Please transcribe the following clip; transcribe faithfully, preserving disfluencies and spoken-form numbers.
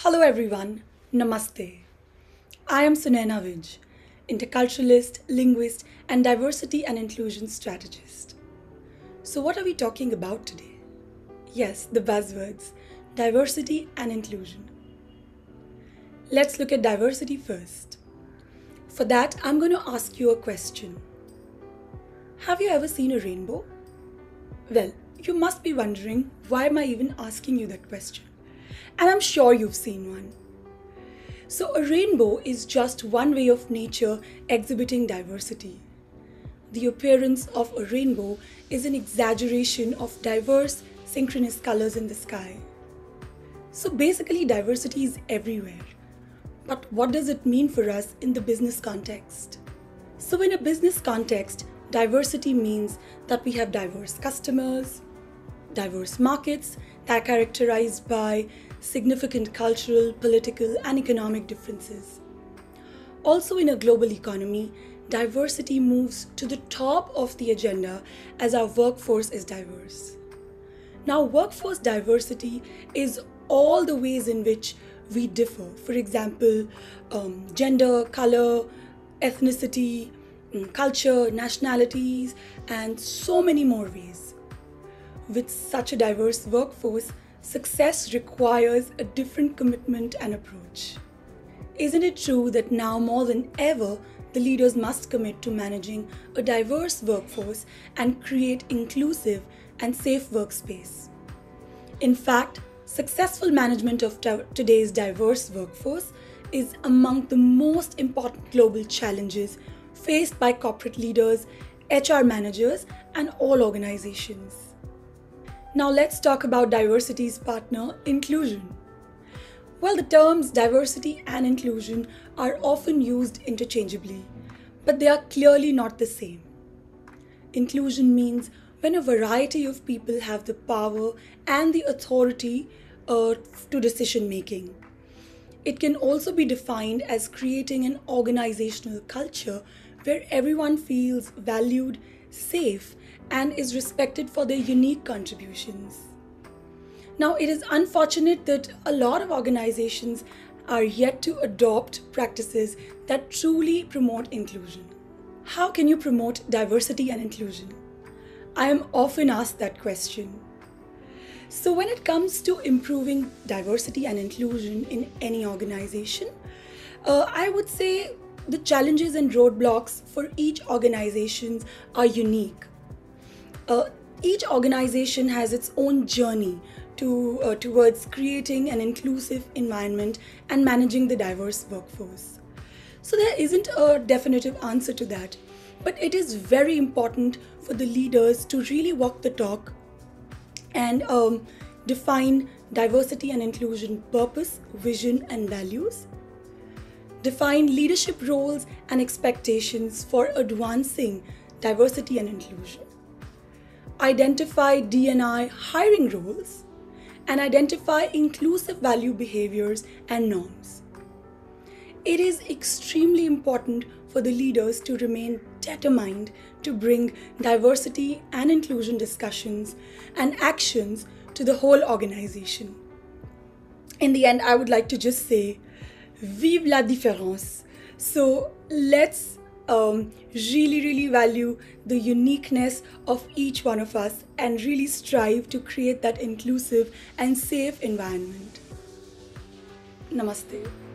Hello everyone, Namaste. I am Sunaina Vij, interculturalist, linguist, and diversity and inclusion strategist. So, what are we talking about today? Yes, the buzzwords diversity and inclusion. Let's look at diversity first. For that, I'm going to ask you a question. Have you ever seen a rainbow? Well, you must be wondering, why am I even asking you that question? And I'm sure you've seen one. So, a rainbow is just one way of nature exhibiting diversity. The appearance of a rainbow is an exaggeration of diverse, synchronous colors in the sky. So, basically, diversity is everywhere. But what does it mean for us in the business context? So, in a business context, diversity means that we have diverse customers, diverse markets that are characterized by significant cultural, political, and economic differences. Also, in a global economy, diversity moves to the top of the agenda as our workforce is diverse. Now, workforce diversity is all the ways in which we differ. For example, um, gender, color, ethnicity, culture, nationalities, and so many more ways. With such a diverse workforce, success requires a different commitment and approach. Isn't it true that now more than ever, the leaders must commit to managing a diverse workforce and create inclusive and safe workspace? In fact, successful management of t- today's diverse workforce is among the most important global challenges faced by corporate leaders, H R managers, and all organizations. Now let's talk about diversity's partner, inclusion. Well, the terms diversity and inclusion are often used interchangeably, but they are clearly not the same. Inclusion means when a variety of people have the power and the authority uh, to decision making. It can also be defined as creating an organizational culture where everyone feels valued, safe, and is respected for their unique contributions. Now, it is unfortunate that a lot of organizations are yet to adopt practices that truly promote inclusion. How can you promote diversity and inclusion? I am often asked that question. So, when it comes to improving diversity and inclusion in any organization, uh, I would say the challenges and roadblocks for each organization are unique. Uh, each organization has its own journey to, uh, towards creating an inclusive environment and managing the diverse workforce. So there isn't a definitive answer to that, but it is very important for the leaders to really walk the talk and um, define diversity and inclusion purpose, vision, and values. Define leadership roles and expectations for advancing diversity and inclusion. Identify D and I hiring roles, and identify inclusive value behaviors and norms. It is extremely important for the leaders to remain determined to bring diversity and inclusion discussions and actions to the whole organization. In the end, I would like to just say, vive la différence. So let's um, really, really value the uniqueness of each one of us and really strive to create that inclusive and safe environment. Namaste.